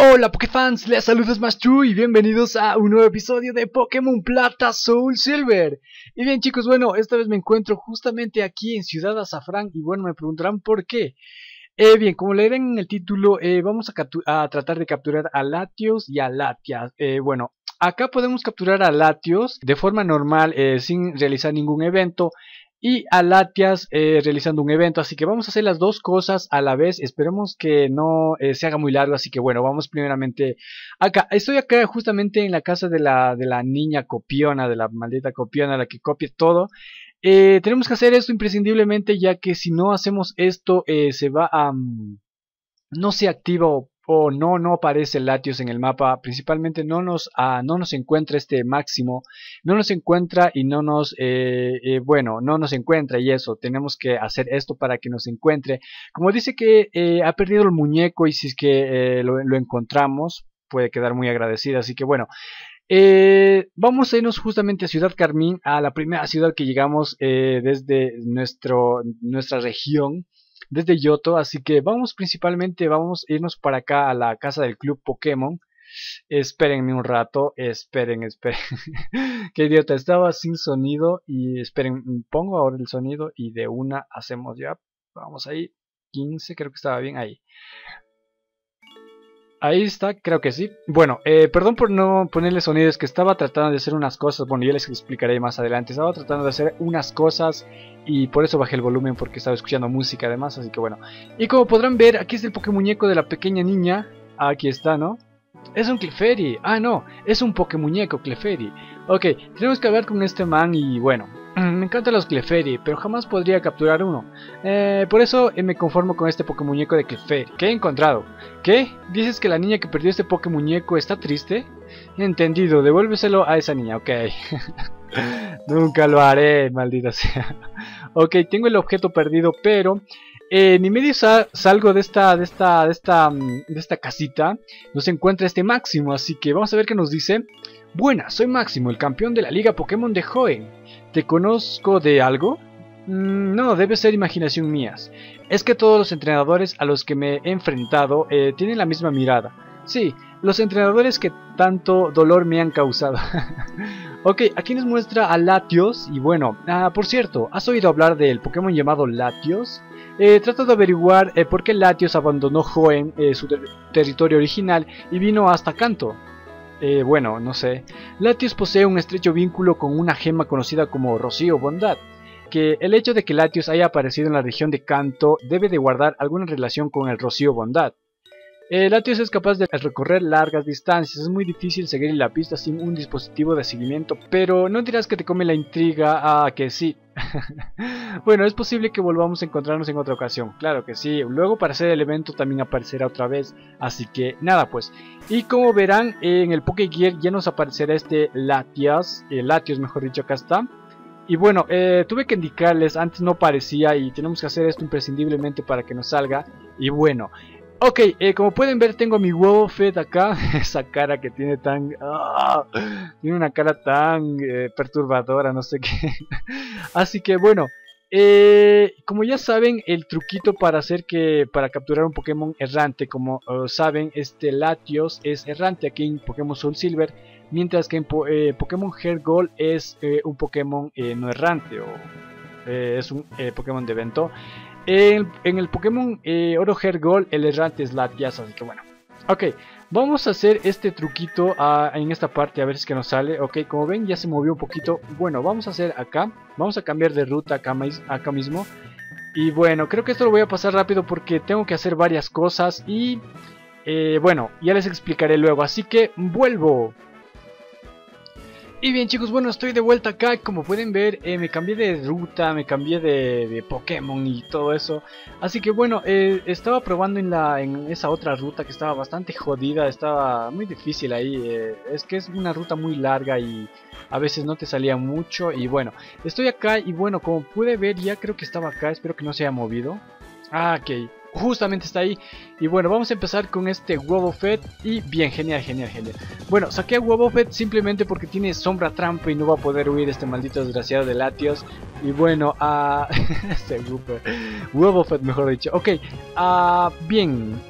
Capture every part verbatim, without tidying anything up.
Hola Pokéfans, les saluda Smash True y bienvenidos a un nuevo episodio de Pokémon Plata Soul Silver. Y bien chicos, bueno, esta vez me encuentro justamente aquí en Ciudad Azafrán y bueno, me preguntarán por qué. Eh, bien, como leerán en el título, eh, vamos a, a tratar de capturar a Latios y a Latias. Eh, bueno, acá podemos capturar a Latios de forma normal, eh, sin realizar ningún evento. Y a Latias eh, realizando un evento, así que vamos a hacer las dos cosas a la vez. Esperemos que no eh, se haga muy largo, así que bueno, vamos primeramente acá. Estoy acá justamente en la casa de la, de la niña copiona, de la maldita copiona, la que copia todo. Eh, tenemos que hacer esto imprescindiblemente, ya que si no hacemos esto eh, se va a... Um, no se activa o, o no, no aparece Latios en el mapa. Principalmente no nos, uh, no nos encuentra este máximo. No nos encuentra y no nos... Eh, eh, bueno, no nos encuentra y eso. Tenemos que hacer esto para que nos encuentre. Como dice que eh, ha perdido el muñeco y si es que eh, lo, lo encontramos puede quedar muy agradecida. Así que bueno... Eh, vamos a irnos justamente a Ciudad Carmín, a la primera ciudad que llegamos eh, desde nuestro, nuestra región, desde Yoto, así que vamos principalmente, vamos a irnos para acá a la casa del Club Pokémon. Espérenme un rato, esperen, esperen, qué idiota, estaba sin sonido y esperen, pongo ahora el sonido y de una hacemos ya, vamos ahí, quince, creo que estaba bien ahí. Ahí está, creo que sí. Bueno, eh, perdón por no ponerle sonidos, que estaba tratando de hacer unas cosas. Bueno, yo les explicaré más adelante. Estaba tratando de hacer unas cosas y por eso bajé el volumen, porque estaba escuchando música además. Así que bueno. Y como podrán ver, aquí es el Pokémuñeco de la pequeña niña. Aquí está, ¿no? Es un Clefairy. Ah, no, es un Pokémuñeco Clefairy. Ok, tenemos que hablar con este man y bueno. Me encantan los Clefairy, pero jamás podría capturar uno. Eh, por eso eh, me conformo con este Pokémuñeco de Clefairy. ¿Qué he encontrado? ¿Qué? ¿Dices que la niña que perdió este Pokémuñeco está triste? Entendido, devuélveselo a esa niña, ok. Nunca lo haré, maldita sea. Ok, tengo el objeto perdido, pero... Eh, ni medio sa salgo de esta, de esta, de esta, de esta casita. No se encuentra este Máximo, así que vamos a ver qué nos dice. Buenas, soy Máximo, el campeón de la Liga Pokémon de Hoenn. ¿Te conozco de algo? Mm, no, debe ser imaginación mía. Es que todos los entrenadores a los que me he enfrentado eh, tienen la misma mirada. Sí, los entrenadores que tanto dolor me han causado. Ok, aquí nos muestra a Latios. Y bueno, ah, por cierto, ¿has oído hablar del Pokémon llamado Latios? Eh, trato de averiguar eh, por qué Latios abandonó Hoenn, eh, su ter territorio original, y vino hasta Kanto. Eh, bueno, no sé. Latios posee un estrecho vínculo con una gema conocida como Rocío Bondad, que el hecho de que Latios haya aparecido en la región de Kanto debe de guardar alguna relación con el Rocío Bondad. Eh, Latios es capaz de recorrer largas distancias, es muy difícil seguir la pista sin un dispositivo de seguimiento, pero no dirás que te come la intriga. Ah, que sí. Bueno, es posible que volvamos a encontrarnos en otra ocasión, claro que sí. Luego para hacer el evento también aparecerá otra vez, así que nada pues. Y como verán en el Pokégear ya nos aparecerá este Latios, eh, Latios mejor dicho, acá está. Y bueno, eh, tuve que indicarles, antes no parecía y tenemos que hacer esto imprescindiblemente para que nos salga. Y bueno, ok, eh, como pueden ver tengo a mi Wobbuffet acá. Esa cara que tiene tan... ¡ah! Tiene una cara tan eh, perturbadora, no sé qué. Así que bueno, eh, como ya saben, el truquito para hacer que... para capturar un Pokémon errante, como uh, saben, este Latios es errante aquí en Pokémon Soul Silver, mientras que en po eh, Pokémon Heart Gold es eh, un Pokémon eh, no errante, o eh, es un eh, Pokémon de evento. En, en el Pokémon eh, Oro Heart Gold el errante es Latias, así que bueno. Ok, vamos a hacer este truquito uh, en esta parte a ver si es que nos sale. Ok, como ven ya se movió un poquito. Bueno, vamos a hacer acá. Vamos a cambiar de ruta acá, acá mismo. Y bueno, creo que esto lo voy a pasar rápido porque tengo que hacer varias cosas. Y eh, bueno, ya les explicaré luego. Así que vuelvo. Y bien chicos, bueno, estoy de vuelta acá. Como pueden ver, eh, me cambié de ruta, me cambié de, de Pokémon y todo eso. Así que bueno, eh, estaba probando en, la, en esa otra ruta que estaba bastante jodida. Estaba muy difícil ahí, eh, es que es una ruta muy larga y a veces no te salía mucho. Y bueno, estoy acá y bueno, como pude ver ya creo que estaba acá. Espero que no se haya movido. Ah, ok, justamente está ahí. Y bueno, vamos a empezar con este Wobbuffet. Y bien, genial, genial, genial. Bueno, saqué a Wobbuffet simplemente porque tiene sombra trampa y no va a poder huir este maldito desgraciado de Latios. Y bueno, uh, este Wobbuffet, mejor dicho. Ok, uh, bien.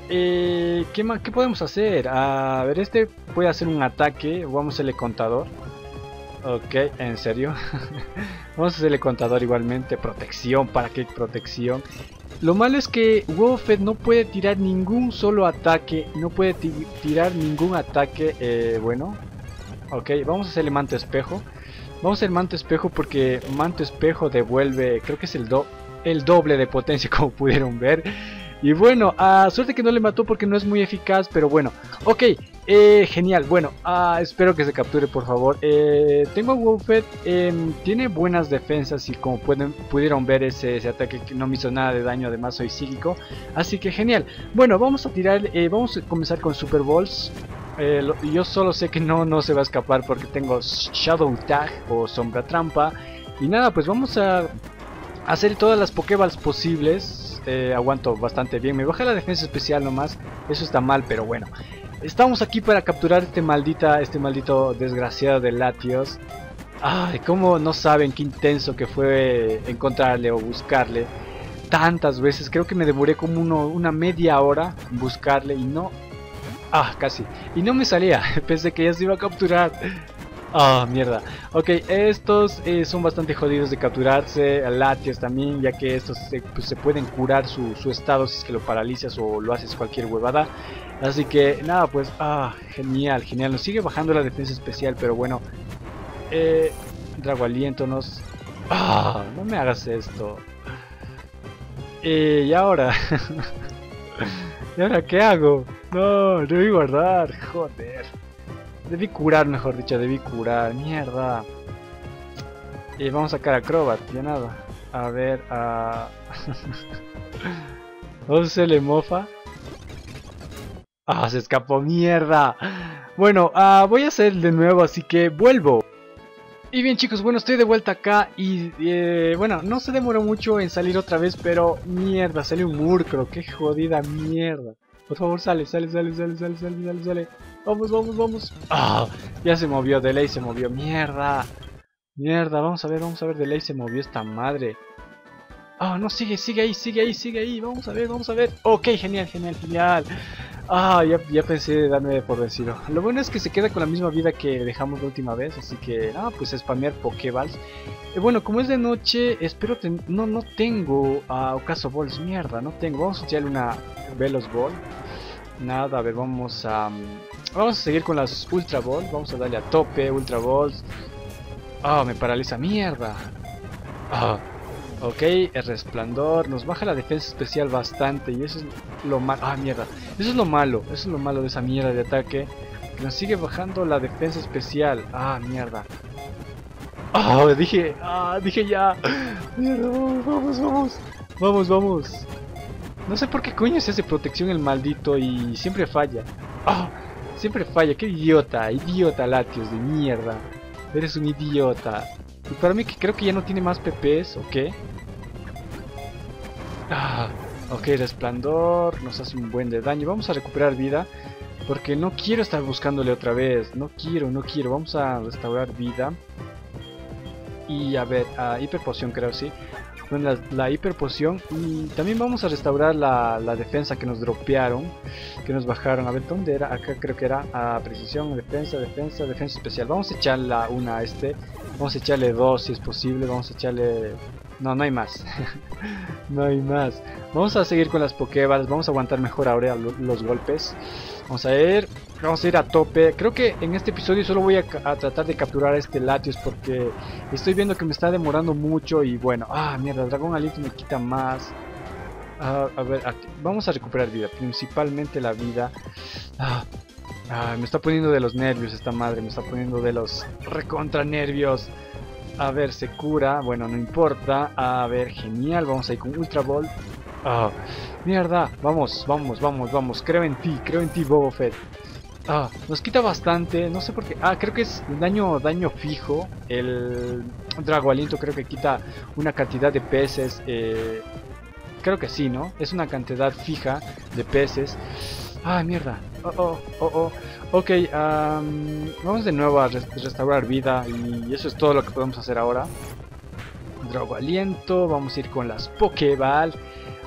eh, ¿qué, más, ¿qué podemos hacer? A ver, este puede hacer un ataque. Vamos a hacerle contador. Ok, en serio. Vamos a hacerle contador igualmente. Protección, ¿para qué protección? Lo malo es que Wobbuffet no puede tirar ningún solo ataque. No puede tirar ningún ataque. Eh, bueno. Ok, vamos a hacerle manto espejo. Vamos a hacer manto espejo porque manto espejo devuelve, creo que es el, do el doble de potencia, como pudieron ver. Y bueno, uh, suerte que no le mató porque no es muy eficaz, pero bueno. Ok, eh, genial, bueno, uh, espero que se capture por favor. eh, Tengo a Wobbuffet, eh, tiene buenas defensas y como pueden, pudieron ver ese, ese ataque que no me hizo nada de daño, además soy psíquico. Así que genial, bueno, vamos a tirar, eh, vamos a comenzar con Super Balls. Eh, lo, yo solo sé que no, no se va a escapar porque tengo Shadow Tag o Sombra Trampa. Y nada, pues vamos a hacer todas las Pokéballs posibles. Eh, aguanto bastante bien. Me baja la defensa especial nomás. Eso está mal, pero bueno. Estamos aquí para capturar este maldita, este maldito desgraciado de Latios. Ay, cómo no saben qué intenso que fue encontrarle o buscarle. Tantas veces, creo que me demoré como uno, una media hora en buscarle y no... Ah, casi. Y no me salía. Pensé que ya se iba a capturar. Ah, oh, mierda. Ok, estos eh, son bastante jodidos de capturarse. Latios también, ya que estos se, pues, se pueden curar su, su estado si es que lo paralizas o lo haces cualquier huevada. Así que, nada, pues, ah, genial, genial. Nos sigue bajando la defensa especial, pero bueno. Eh, Drago Aliento nos... Ah, no me hagas esto. Eh, y ahora... ¿Y ahora qué hago? No, debí guardar, joder. Debí curar, mejor dicho, debí curar, mierda. Y vamos a sacar a Crobat, ya nada. A ver, a... ¿No se le mofa? Ah, se escapó, mierda. Bueno, uh, voy a hacer de nuevo, así que vuelvo. Y bien chicos, bueno, estoy de vuelta acá y eh, bueno, no se demoró mucho en salir otra vez, pero mierda, sale un Murkrow, qué jodida mierda. Por favor, sale, sale, sale, sale, sale, sale, sale, sale. Vamos, vamos, vamos. Ah, ya se movió, Delay se movió, mierda. Mierda, vamos a ver, vamos a ver, Delay se movió esta madre. Ah, oh, no, sigue, sigue ahí, sigue ahí, sigue ahí. Vamos a ver, vamos a ver. Ok, genial, genial, genial. Ah, ya, ya pensé darme por vencido. Lo bueno es que se queda con la misma vida que dejamos la última vez, así que, ah, pues spamear Pokéballs. Eh, bueno, como es de noche, espero ten no, no tengo a uh, Ocaso Balls, mierda, no tengo. Vamos a echarle una Velos Ball. Nada, a ver, vamos a, um, vamos a seguir con las Ultra Balls. Vamos a darle a tope, Ultra Balls. Ah, oh, me paraliza, mierda. Ah. Ok, el resplandor nos baja la defensa especial bastante y eso es lo malo. Ah, mierda. Eso es lo malo, eso es lo malo de esa mierda de ataque. Que nos sigue bajando la defensa especial. Ah, mierda. Ah, oh, dije, ah, dije ya. Mierda, vamos, vamos. Vamos, vamos. No sé por qué coño se hace protección el maldito y siempre falla. Ah, oh, siempre falla. Qué idiota, idiota Latios de mierda. Eres un idiota. Y para mí que creo que ya no tiene más P Ps, ¿o qué? Ah, ok, resplandor, nos hace un buen de daño. Vamos a recuperar vida, porque no quiero estar buscándole otra vez. No quiero, no quiero. Vamos a restaurar vida. Y a ver, a hiper poción creo, sí. Bueno, la, la hiper poción. Y también vamos a restaurar la, la defensa que nos dropearon, que nos bajaron. A ver, ¿dónde era? Acá creo que era a precisión, defensa, defensa, defensa especial. Vamos a echarla una a este. Vamos a echarle dos si es posible. Vamos a echarle... No, no hay más. No hay más. Vamos a seguir con las Pokéballs. Vamos a aguantar mejor ahora los golpes. Vamos a ir. Vamos a ir a tope. Creo que en este episodio solo voy a, a tratar de capturar a este Latios porque estoy viendo que me está demorando mucho. Y bueno, ah, mierda, el dragón aliento me quita más. Uh, a ver, aquí. Vamos a recuperar vida. Principalmente la vida. Ah, ah, me está poniendo de los nervios esta madre. Me está poniendo de los recontra nervios. A ver, se cura. Bueno, no importa. A ver, genial. Vamos a ir con Ultra Ball. Ah, mierda. Vamos, vamos, vamos, vamos. Creo en ti, creo en ti, Wobbuffet. Ah, nos quita bastante. No sé por qué. Ah, creo que es daño, daño fijo. El Drago Aliento creo que quita una cantidad de peces. Eh, creo que sí, ¿no? Es una cantidad fija de peces. Ah, mierda. Oh, oh, oh, oh. Ok, um, vamos de nuevo a res restaurar vida y eso es todo lo que podemos hacer ahora. Drago Aliento, vamos a ir con las Pokéball.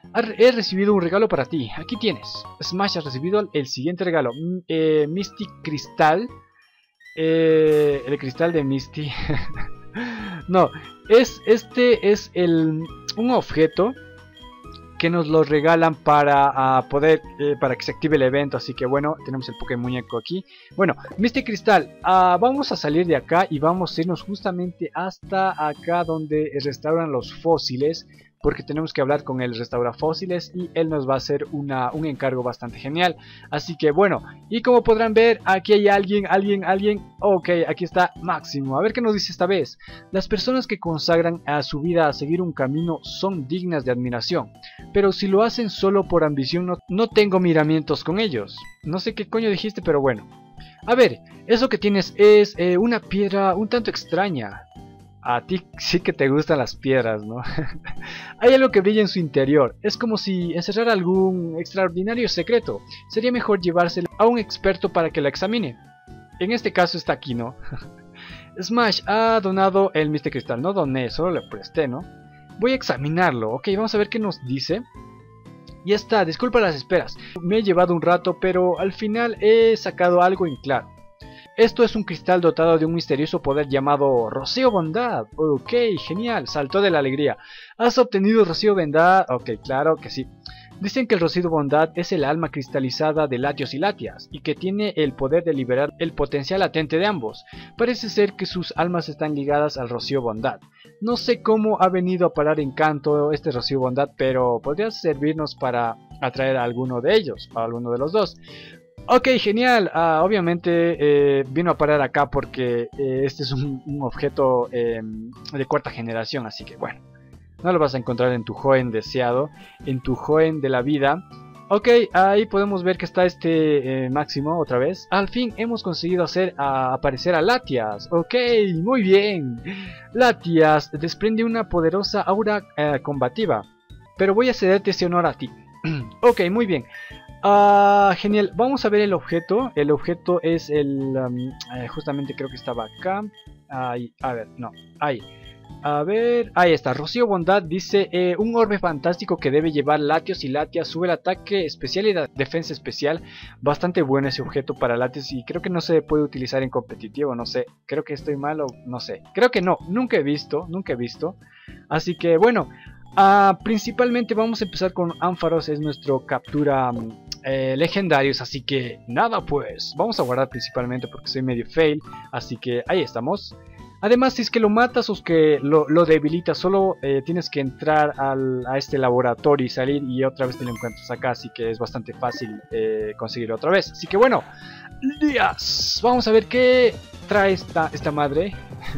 He recibido un regalo para ti. Aquí tienes. Smash ha recibido el siguiente regalo. M eh, Misty Cristal. Eh, el cristal de Misty. No, es, este es el, un objeto que nos lo regalan para uh, poder, eh, para que se active el evento. Así que bueno, tenemos el Pokémon muñeco aquí. Bueno, Misty Cristal, uh, vamos a salir de acá y vamos a irnos justamente hasta acá donde restauran los fósiles, porque tenemos que hablar con el restaurafósiles y él nos va a hacer una, un encargo bastante genial. Así que bueno, y como podrán ver, aquí hay alguien, alguien, alguien. Ok, aquí está Máximo. A ver qué nos dice esta vez. Las personas que consagran a su vida a seguir un camino son dignas de admiración, pero si lo hacen solo por ambición, no, no tengo miramientos con ellos. No sé qué coño dijiste, pero bueno. A ver, eso que tienes es eh, una piedra un tanto extraña. A ti sí que te gustan las piedras, ¿no? Hay algo que brilla en su interior. Es como si encerrara algún extraordinario secreto. Sería mejor llevárselo a un experto para que la examine. En este caso está aquí, ¿no? Smash ha donado el Misty Cristal. No doné, solo le presté, ¿no? Voy a examinarlo. Ok, vamos a ver qué nos dice. Ya está, disculpa las esperas. Me he llevado un rato, pero al final he sacado algo en claro. Esto es un cristal dotado de un misterioso poder llamado Rocío Bondad. Ok, genial, saltó de la alegría. ¿Has obtenido Rocío Bondad? Ok, claro que sí. Dicen que el Rocío Bondad es el alma cristalizada de Latios y Latias, y que tiene el poder de liberar el potencial latente de ambos. Parece ser que sus almas están ligadas al Rocío Bondad. No sé cómo ha venido a parar en Kanto este Rocío Bondad, pero podría servirnos para atraer a alguno de ellos, a alguno de los dos. Ok, genial. Uh, obviamente eh, vino a parar acá porque eh, este es un, un objeto eh, de cuarta generación, así que bueno, no lo vas a encontrar en tu Joen deseado, en tu Joen de la vida. Ok, ahí podemos ver que está este eh, Máximo otra vez. Al fin hemos conseguido hacer a aparecer a Latias. Ok, muy bien. Latias desprende una poderosa aura eh, combativa, pero voy a cederte ese honor a ti. Ok, muy bien. Uh, genial, vamos a ver el objeto. El objeto es el... Um, eh, justamente creo que estaba acá. Ahí, a ver, no, ahí. A ver, ahí está. Rocío Bondad dice eh, un orbe fantástico que debe llevar Latios y Latias. Sube el ataque especial y la defensa especial. Bastante bueno ese objeto para Latios y creo que no se puede utilizar en competitivo. No sé, creo que estoy mal o no sé. Creo que no, nunca he visto, nunca he visto. Así que bueno, uh, principalmente vamos a empezar con Ampharos. Es nuestro captura... Um, Eh, legendarios, así que nada, pues vamos a guardar principalmente porque soy medio fail, así que ahí estamos. Además, si es que lo matas o es que lo, lo debilitas, solo eh, tienes que entrar al, a este laboratorio y salir y otra vez te lo encuentras acá, así que es bastante fácil eh, conseguirlo otra vez. Así que bueno, días, vamos a ver qué trae esta, esta madre.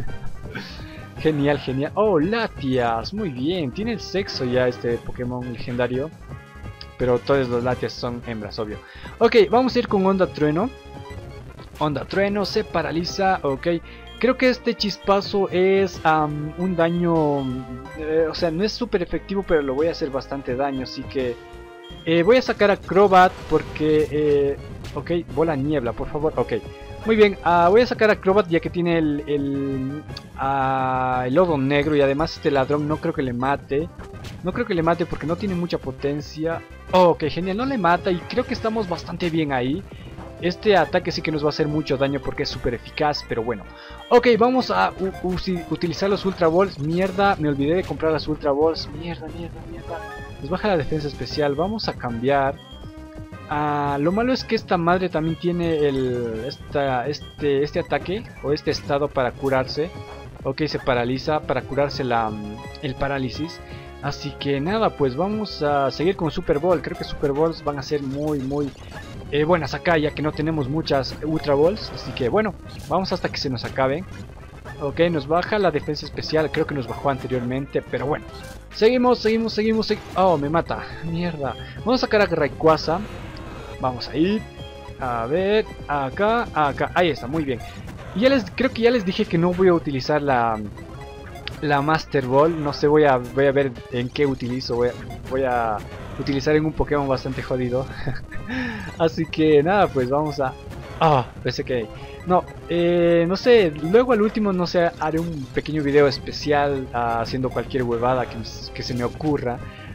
Genial, genial. Oh, Latias, muy bien, tiene el sexo ya este Pokémon legendario. Pero todos los Latias son hembras, obvio. Ok, vamos a ir con Onda Trueno. Onda Trueno se paraliza. Ok, creo que este chispazo es um, un daño... Eh, o sea, no es súper efectivo, pero lo voy a hacer bastante daño. Así que eh, voy a sacar a Crobat porque... Eh, ok, bola niebla, por favor. Ok, muy bien. Uh, voy a sacar a Crobat ya que tiene el, el, uh, el lodo negro. Y además este ladrón no creo que le mate. No creo que le mate porque no tiene mucha potencia. Oh, ok, genial, no le mata y creo que estamos bastante bien ahí. Este ataque sí que nos va a hacer mucho daño porque es súper eficaz, pero bueno. Ok, vamos a utilizar los Ultra Balls. Mierda, me olvidé de comprar las Ultra Balls. Mierda, mierda, mierda. Nos baja la defensa especial, vamos a cambiar. Ah, lo malo es que esta madre también tiene el, esta, este, este ataque o este estado para curarse. Ok, se paraliza para curarse la, el parálisis. Así que nada, pues vamos a seguir con Super Ball. Creo que Super Balls van a ser muy, muy eh, buenas acá, ya que no tenemos muchas Ultra Balls. Así que bueno, vamos hasta que se nos acaben. Ok, nos baja la defensa especial. Creo que nos bajó anteriormente, pero bueno. Seguimos, seguimos, seguimos. Seg oh, me mata. Mierda. Vamos a sacar a Rayquaza. Vamos a ir. A ver, acá, acá. Ahí está, muy bien. Y ya les, creo que ya les dije que no voy a utilizar la... La Master Ball, no sé, voy a, voy a ver en qué utilizo, voy a, voy a utilizar en un Pokémon bastante jodido. Así que nada, pues vamos a... Ah, oh, pensé que... No, eh, no sé, luego al último, no sé, haré un pequeño video especial uh, haciendo cualquier huevada que, que se me ocurra.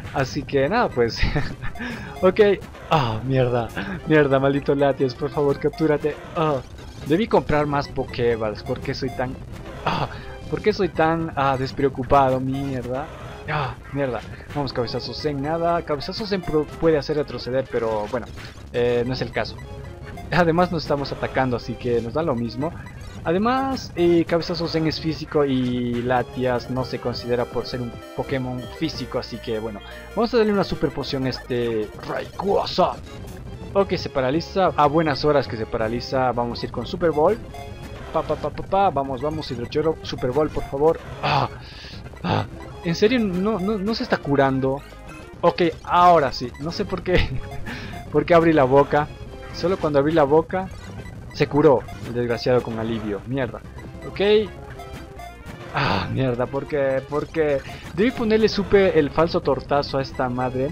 Así que nada, pues. Ok. Ah, mierda. Mierda, maldito Latias, por favor, captúrate. Ah, debí comprar más Pokéballs. ¿Por qué soy tan... Ah, ¿por qué soy tan ah, despreocupado? Mierda. Ah, mierda. Vamos, cabezazos en nada. Cabezazos en puede hacer retroceder, pero bueno, eh, no es el caso. Además nos estamos atacando, así que nos da lo mismo. Además, eh, Cabezazos Zen es físico y Latias no se considera por ser un Pokémon físico, así que bueno, vamos a darle una super poción a este Rayquaza. Ok, se paraliza, a buenas horas que se paraliza, vamos a ir con Super Ball. Pa, pa, pa, pa, pa. Vamos, vamos, Hidrochoro, Super Ball, por favor. Ah, ah. En serio, no, no, no se está curando. Ok, ahora sí, no sé por qué, por qué abrí la boca. Solo cuando abrí la boca se curó el desgraciado con alivio. Mierda. Ok. Ah, mierda. ¿Por qué? Porque debí ponerle supe el falso tortazo a esta madre.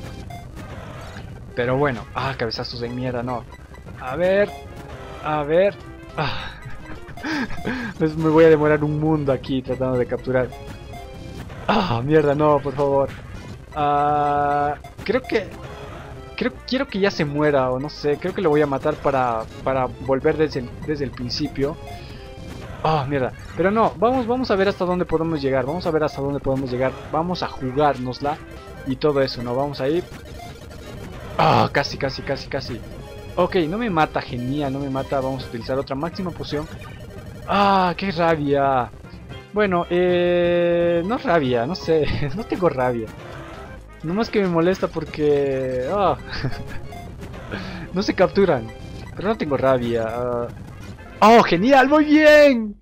Pero bueno. Ah, cabezazos de mierda, no. A ver. A ver. Ah. Pues me voy a demorar un mundo aquí tratando de capturar. Ah, mierda, no, por favor. Ah, creo que... Creo, quiero que ya se muera o no sé, creo que lo voy a matar para, para volver desde el, desde el principio. Ah, oh, mierda. Pero no, vamos, vamos a ver hasta dónde podemos llegar, vamos a ver hasta dónde podemos llegar. Vamos a jugárnosla y todo eso, ¿no? Vamos a ir. Ah, oh, casi, casi, casi, casi. Ok, no me mata, genial, no me mata. Vamos a utilizar otra máxima poción. Ah, qué rabia. Bueno, eh... no rabia, no sé, no tengo rabia. No más que me molesta porque... Oh, no se capturan. Pero no tengo rabia. Uh... ¡Oh, genial! ¡Muy bien!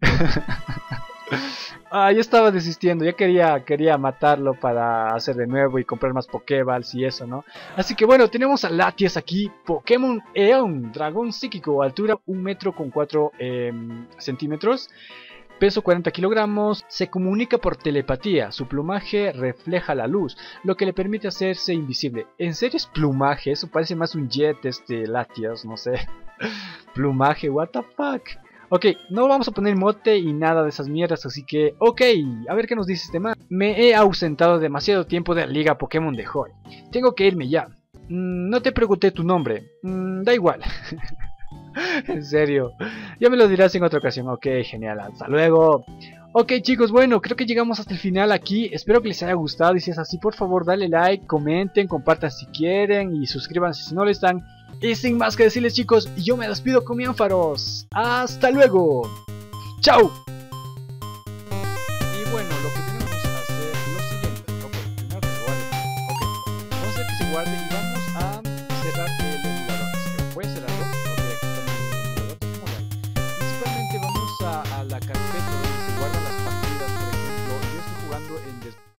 Ah, ya estaba desistiendo. Ya quería, quería matarlo para hacer de nuevo y comprar más Pokéballs y eso, ¿no? Así que bueno, tenemos a Latias aquí. Pokémon Eon, dragón psíquico. Altura un metro con cuatro eh, centímetros. Peso cuarenta kilogramos, se comunica por telepatía, su plumaje refleja la luz, lo que le permite hacerse invisible. ¿En serio es plumaje? Eso parece más un jet este Latias, no sé. Plumaje, what the fuck. Ok, no vamos a poner mote y nada de esas mierdas, así que... Ok, a ver qué nos dice este man. Me he ausentado demasiado tiempo de la liga Pokémon de Hoy. Tengo que irme ya. Mm, no te pregunté tu nombre. Mm, da igual. En serio, ya me lo dirás en otra ocasión. Ok, genial, hasta luego. Ok chicos, bueno, creo que llegamos hasta el final aquí. Espero que les haya gustado y si es así, por favor dale like, comenten, compartan si quieren y suscríbanse si no lo están. Y sin más que decirles chicos, yo me despido con mi ánfaros. Hasta luego. Chao. Y bueno, lo que tenemos que hacer es lo siguiente. Ok, primero que se guarde. Ok, vamos a hacer que se guarde y vamos a cerrar el emulador. Así que voy a cerrarlo. Principalmente vamos a, a la